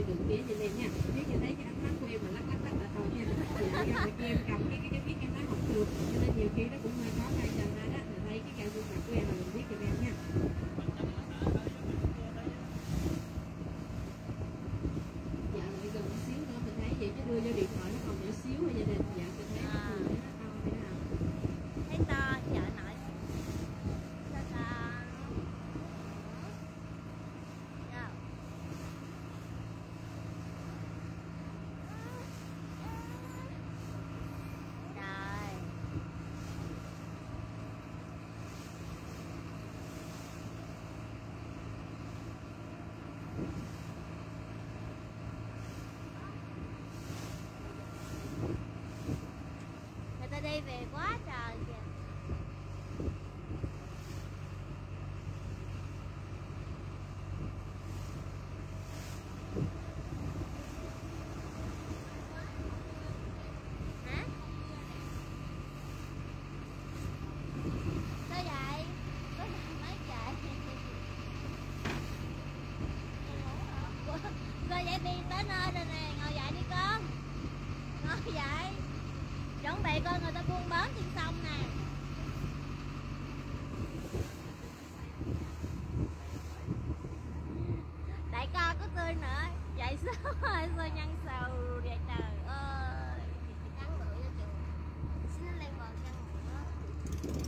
đường kia chị lên nha. Biết như thấy cái ánh mắt của em mà lắc lắc lắc là thôi nha. Chị em cầm cái viết em nói không được, cho nên nhiều khi nó cũng hơi khó khăn cho anh đó. Mình thấy cái cả gương mặt của em là mình viết cho em nha. Dạ lại gần một xíu nữa mình thấy vậy chứ đưa vô điện thoại nó còn nhỏ xíu thôi gia đình. Dạ mình thấy nó to vậy đó. Thấy to chợ nội to to. Người ta đi về quá trời kìa. Hả? Sao vậy? Có mấy vậy? Sao vậy? Đi tới nơi rồi nè, ngồi dậy đi con. Ngồi dậy. Chuẩn bị coi người ta buôn bán trên sông nè. Đại ca có tươi nữa. Dậy sớm rồi sao nhăn sầu vậy trời ơi. Cắn bự cho trường. Xin lên bờ cắn bự.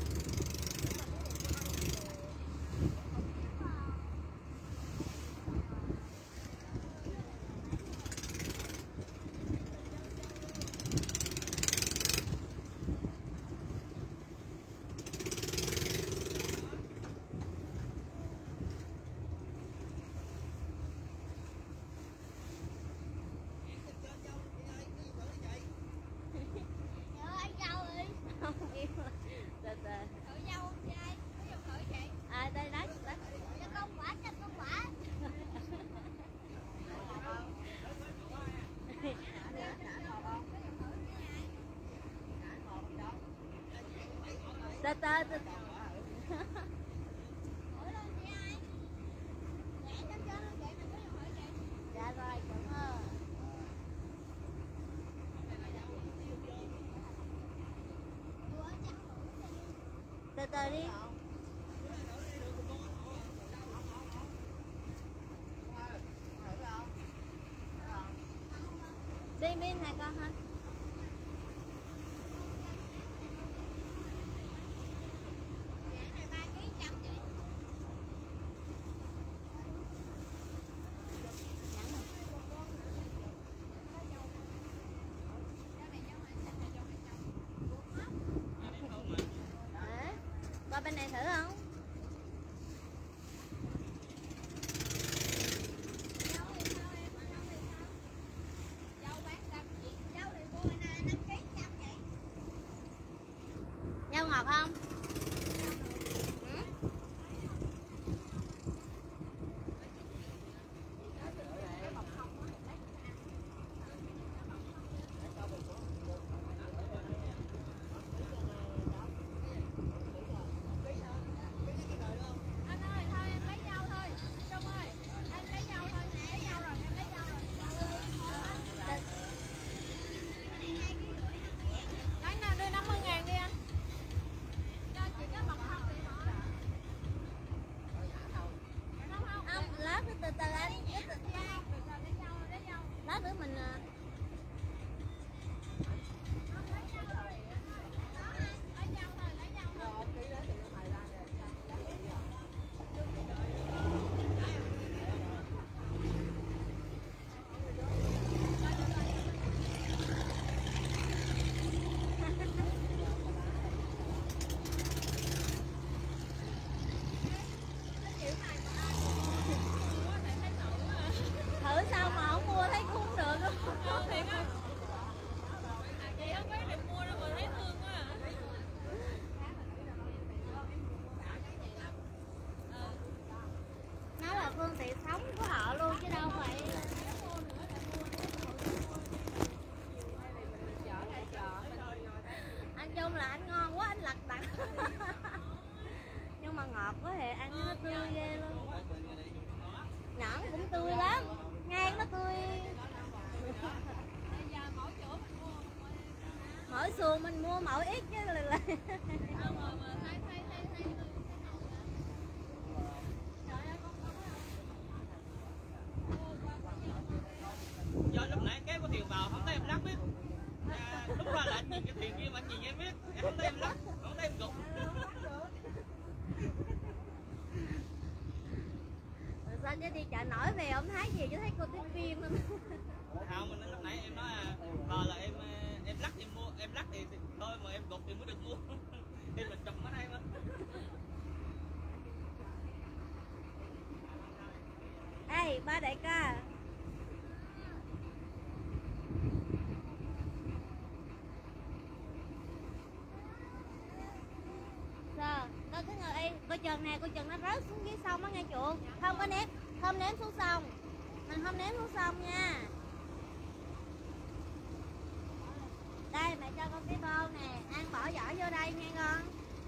Từ từ. Thử dâu không trai? Có dâu thử chị? À đây đó. Cho con quả, cho con quả. Từ từ. Dạ rồi, cảm ơn. Từ từ đi. Đi bên này con hả? Qua bên này thử không? Dâu bán 5 gì? Dâu thì mỗi xuồng mình mua mỗi ít chứ là do lúc nãy kéo cái thuyền vào không thấy em lắc biết, lúc ra lại nhìn cái thuyền kia mà nhìn em biết, em không thấy em lắc, không thấy em gục. sao chứ đi chợ nổi về không thấy gì, chứ thấy cô tiếp phim không. Không, mình lúc nãy em nói vào là em lắc em mua, em lắc thì thôi mà em gục thì mới được mua. Em mình chụp ở đây mà. Ê ba đại ca, sao cô cứ ngồi đây, cô chừng nè, cô chừng nó rớt xuống dưới sông á nghe chuột, không có ném, không ném xuống sông, mình không ném xuống sông nha. Đây mẹ cho con cái bô nè, An bỏ vỏ vô đây nha con.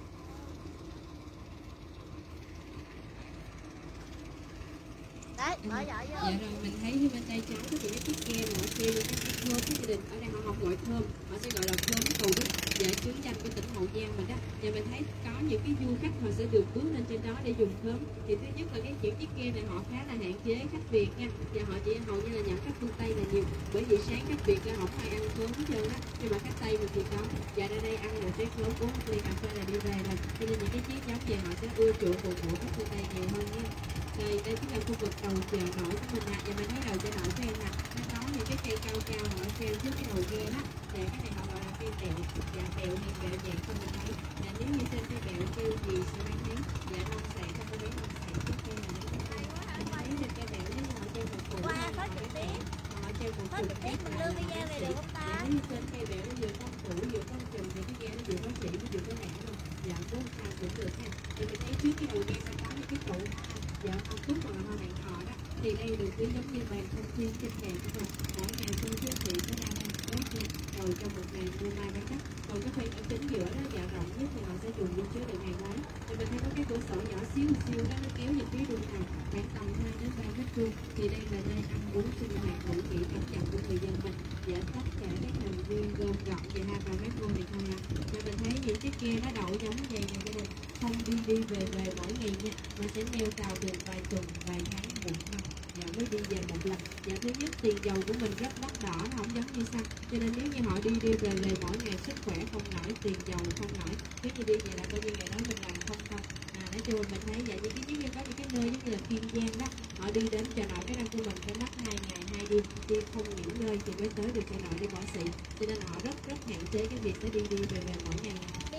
Đấy, bỏ vỏ vô. Dạ rồi, mình thấy như bên tay trái có những cái chiếc ke mà họ treo những cái thơm, cái gia đình ở đây họ không gọi thơm, họ sẽ gọi là thơm cầu đúc, dạ chứng danh của tỉnh Hậu Giang mình đó. Và mình thấy có những cái du khách họ sẽ được bước lên trên đó để dùng thơm. Thì thứ nhất là cái kiểu chiếc ke này họ khá là hạn chế khách Việt nha, và họ chỉ hầu như là nhận khách phương Tây là nhiều, bởi vì sáng khách Việt ra không ai ăn thơm hết trơn á, nhưng mà khách Tây mình thì có. Và ra đây ăn một trái thơm uống một ly cà phê là đi về rồi, cho nên những cái chiếc giống về họ sẽ ưa chuộng phục vụ khách phương Tây nhiều hơn nha. Đây chính là khu vực đầu chợ nổi của mình ạ. Và mình thấy đầu chợ nổi của em nè, nó có những cái cây cao cao họ treo trước cái đầu ghe đó. Và cái này họ gọi là cây bẹo, và bẹo thì bẹo dạng không mình thấy. Là nếu như trên cây bẹo kêu gì sẽ bán thấy. Và nông sản không có bán nông sản trước cây này. Mình thấy trên cây bẹo nếu họ treo một củ. Có trực tiếp. Họ treo một Có củ. trực tiếp mình đưa video về được không ta? Nếu như trên cây bẹo nó vừa có củ vừa có chùm thì cái ghe nó vừa có chỉ nó vừa có lẻ luôn. Dạ cũng sao cũng được ha. Thì mình thấy trước cái đầu ghe sẽ có những cái trụ. Dạ không cúc hoặc là hoa hẹn hò đó, thì đây được ví giống như bàn thông thiên trên kèm của mình. Mỗi ngày tôi giới thiệu sẽ ra đây quét nha, rồi trong một ngày mua mai bán đất. Còn cái khoang ở chính giữa đó dạ rộng nhất thì họ sẽ dùng để chứa được hàng hóa. Thì mình thấy có cái cửa sổ nhỏ xíu xíu đó, nó kéo về phía đường này khoảng tầm 2 đến 3 mét vuông. Thì đây là nơi ăn uống sinh hoạt ngủ nghỉ cảm nhận của người dân mình. Dạ tất cả các thành viên gồm gọn về 2-3 mét vuông này thôi ạ. Và mình thấy những chiếc kia nó đậu giống vậy nè gia đình, không đi về mỗi ngày nha, mà sẽ neo tàu được vài tuần, vài tháng, một năm, và mới đi về một lần. Và thứ nhất tiền dầu của mình rất đắt đỏ, nó không giống như xăng, cho nên nếu như họ đi về mỗi ngày sức khỏe không nổi, tiền dầu không nổi, nếu như đi vậy là coi như ngày đó mình làm không công. Nói chung mình thấy vậy, những cái giống như có những cái nơi giống như là Kiên Giang đó, họ đi đến chợ nổi cái răng của mình phải mất 2 ngày 2 đêm đi không nghỉ ngơi thì mới tới được chợ nổi để bỏ xị, cho nên họ rất hạn chế cái việc sẽ đi về mỗi ngày.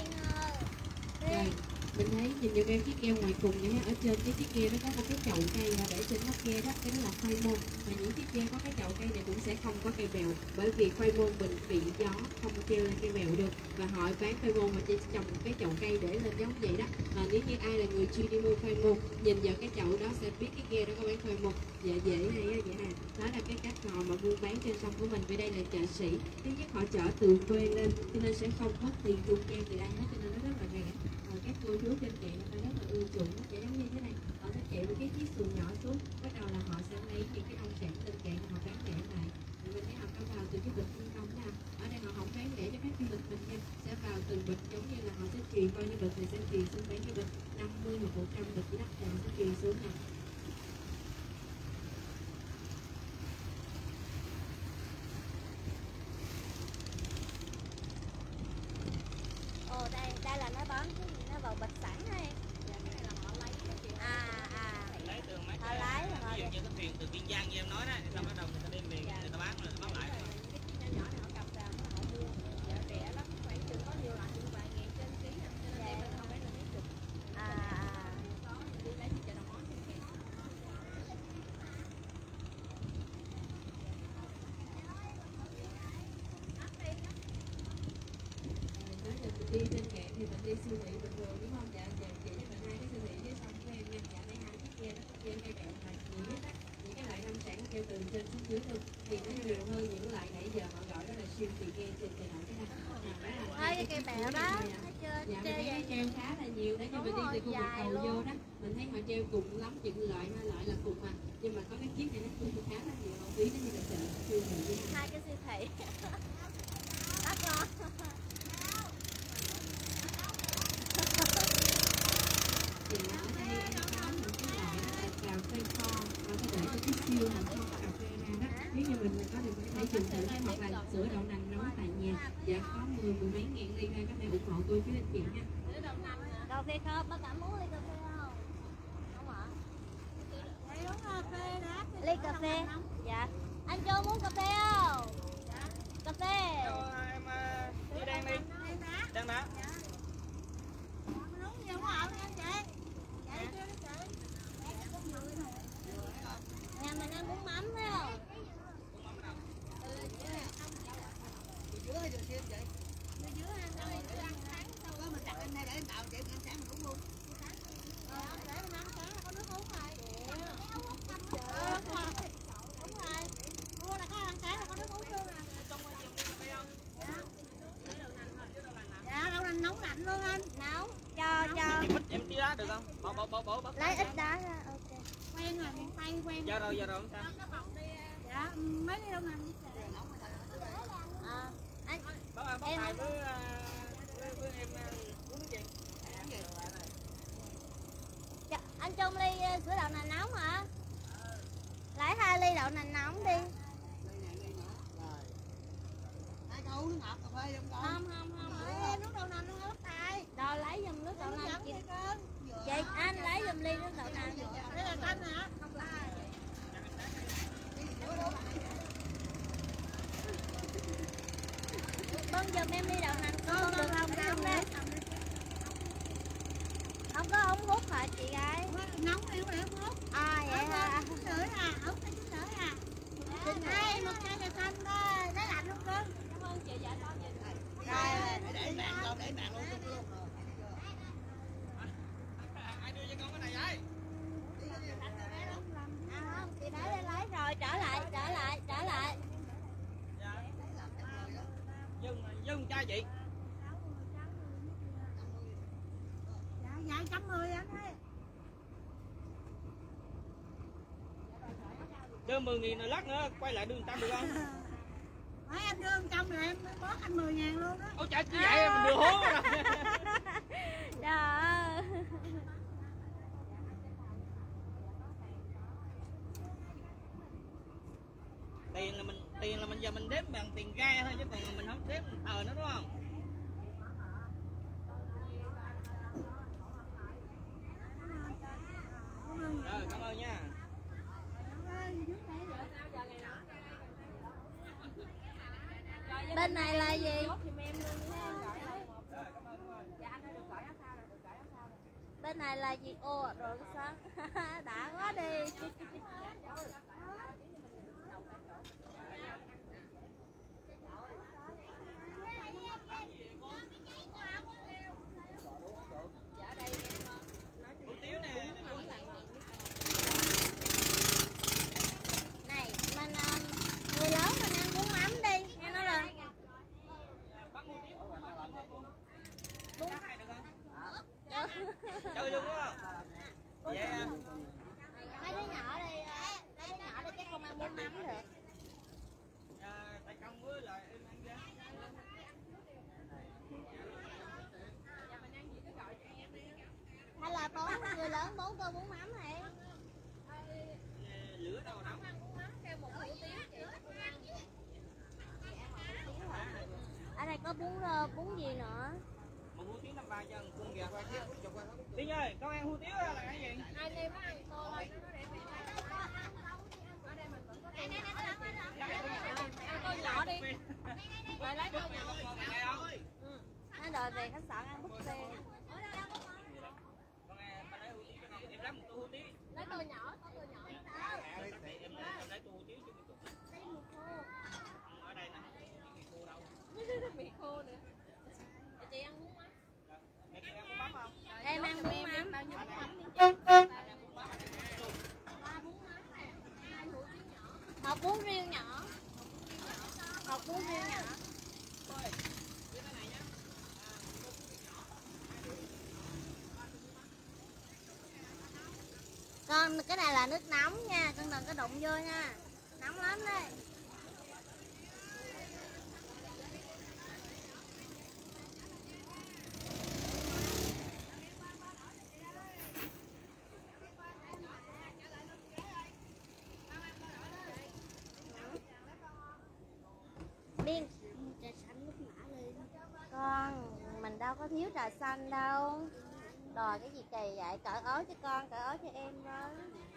Rồi, mình thấy nhìn vô cái chiếc keo ngoài cùng nha, ở trên cái chiếc keo nó có một cái chậu cây và để trên nóc keo đó, cái đó là khoai môn. Và những chiếc keo có cái chậu cây này cũng sẽ không có cây bèo, bởi vì khoai môn mình bị gió không treo lên cây bèo được, và họ bán khoai môn mà chỉ trồng một cái chậu cây để lên giống vậy đó. Nếu như ai là người chuyên đi mua khoai môn, nhìn vào cái chậu đó sẽ biết cái keo đó có bán khoai môn. Dạ dễ hay á vậy nè, đó là cái cách họ mà buôn bán trên sông của mình. Vì đây là chợ sĩ, thứ nhất họ chở từ quê lên cho nên sẽ không mất tiền trung gian từ ai hết, cho nên nó rất là rẻ. Các cô chú trên kệ người ta rất là ưa chuộng, nó sẽ giống như thế này, họ sẽ chèo cái chiếc xuồng nhỏ xuống, bắt đầu là họ sẽ lấy những cái nông sản trên kệ họ bán rẻ lại. Mình thấy họ có vào từ cái bịch ni lông đó, ở đây họ không bán rẻ cho khách du lịch mình nha, sẽ vào từng bịch, giống như là họ sẽ truyền bao nhiêu bịch thì sẽ truyền xuống bán cái bịch 50 hoặc 100 bịch gì đó, thì họ sẽ truyền xuống nha. Đây là nó bán cái gì, nó vào bịch sẵn hay họ lấy ví dụ như cái thuyền từ Kiên Giang như em nói đó, xong bắt đầu người ta đem về người ta bán rồi bán lại. Nhỏ này họ cầm vào họ mua rẻ lắm, khoảng chừng có nhiều loại như vài ngàn trên ký, cho nên đem lên họ bán là mấy chục. Có đi lấy thì chợ đầu mối trên kẹt. Nói là mình đi trên kẹt thì mình đi siêu thị bình thường đúng không? Dạ chị cho mình hai cái siêu thị dưới sông của em nha. Dạ đây hai chiếc kia nó có treo cây bẹo là nhiều nhất á. Những cái loại nông sản nó treo từ trên xuống dưới luôn, thì nó nhiều hơn những loại nãy giờ họ gọi đó là siêu thị ghe trên chợ nổi cái đó. cái cây bẹo đó, thấy chưa? Dạ mình thấy nó treo khá là nhiều đó, nhưng mình đi từ khu vực cầu vô đó, mình thấy họ treo cùng lắm chừng loại hai loại là cùng mà, nhưng mà có cái chiếc này nó cũng khá là nhiều, không phí nó như là chợ siêu thị. Hai cái siêu thị. Đắt ngon. như mình có thể dùng thử hoặc là sữa đậu nành nóng tại nhà. Dạ có 10 mấy ngàn ly đây, các bạn ủng hộ tôi với anh chị nha. Cà phê không? Bác cảm muốn ly cà phê không? Không ạ? Ly cà phê. Dạ. Anh Châu muốn cà phê không? Cà phê. Cho em đi đen đi. Đen đá. Nhà mình ăn bún mắm phải không? Nóng lạnh luôn anh. Nấu cho Em chia đá được không? Bỏ. lấy ít đá ra. Ok. Quen rồi, miền Tây quen. Giờ rồi không sao? Dạ, mấy ly đâu nè. Anh Bác Tài với em uống cái gì? anh Trung ly sữa đậu nành nóng hả? Lấy 2 ly đậu nành nóng đi. Nước ngọt cà phê không con? Không. Nước đậu nành luôn hả Tài? Rồi lấy giùm nước đậu nành chị. Chị anh lấy giùm ly nước đậu nành. Đây là canh hả? Bưng giùm em ly đậu nành con được không? Không đây. Không có ống hút hả chị gái? Nóng đi không em hút. Vậy hả? Chín rưỡi à, ống này 9 rưỡi à. Đây, một chai cà phê đây, lấy lạnh luôn cưng. Cảm ơn chị dạ con vậy. Để bạn luôn luôn. Ai đưa cho con cái này vậy? Không, chị đã lên lấy rồi, trở lại. Dừng chai chị. Dạ, 110 anh ơi. Đưa 10.000 rồi lát nữa quay lại đưa 100 được không? Hỏi em đưa 100 rồi em bớt anh 10.000 luôn đó. Ôi trời, cứ vậy mình đưa hố rồi. Trời ơi. Tiền là mình giờ mình đếm bằng tiền ga thôi chứ còn mình không đếm thờ nữa đúng không? Rồi, cảm ơn nha. Bên này là gì? Bên này là gì? Ô rồi sao? Đã quá đi. Này, mình người lớn mình ăn bún mắm đi, nghe nói là Chơi luôn đúng không? Vậy à. mấy đứa nhỏ đây, chắc không ăn bún mắm được. Tại công với lại em ăn ra. Hay là người lớn 4 tô bún mắm này. Lửa đâu nóng. Ở đây có bún gì nữa? Một hủ tiếu 53 cho con gà qua tiếp. Tiên ơi, con ăn hủ tiếu là cái gì? Hai đêm ăn tô thôi. Ăn tô nhỏ đi. Rồi lấy tô nhỏ. Nó đòi về khách sạn ăn buffet. Con em lấy hủ tiếu cho con. Em lấy một tô hủ tiếu. Lấy tô nhỏ, có tô nhỏ. Em lấy tô hủ tiếu chứ cái ở đây nè, mì khô đâu? Mì khô nữa. Chị ăn bún mắm. Mẹ ăn bún mắm không? Em ăn bún mắm. Bao nhiêu bún mắm? Một bún riêu nhỏ. Một bún riêu nhỏ. Con cái này là nước nóng nha, con đừng có đụng vô nha. Nóng lắm đấy. Tiên. Trà xanh lúc nã lên. Con, mình đâu có thiếu trà xanh đâu. Đòi cái gì kỳ vậy? Cởi áo cho con, cởi áo cho em với.